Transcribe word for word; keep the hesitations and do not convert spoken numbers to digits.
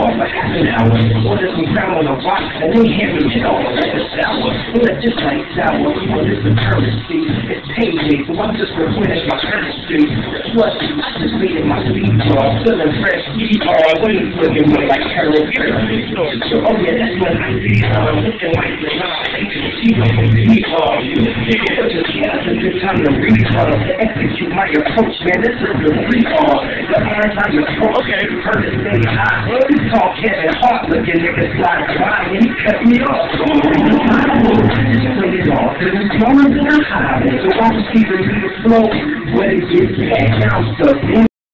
off for half an hour. Order some crown on the rock, and then hand me it off like a sour. Well, it's just like sour. Well, it's the currency. It's payday, so I'm just replenishing my currency. Plus, I just needed my speed car. Feeling fresh, speed car. What are you looking with like currency? So, oh yeah, that's when I see um, looking like the nine. She don't speed car. But just, yeah, it's a good time to read her. To execute my approach, man. This is the free car. The anti-approach. Okay. Heard it stay high. This tall Kevin Hart looking nigga slide by and he cut me off. Just play it off. Cause it's smaller than a highway. So I'm keeping me afloat. When it gets back, I'm stuck in.